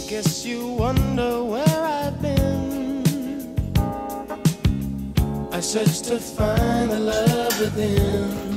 Guess you wonder where I've been. I searched to find the love within.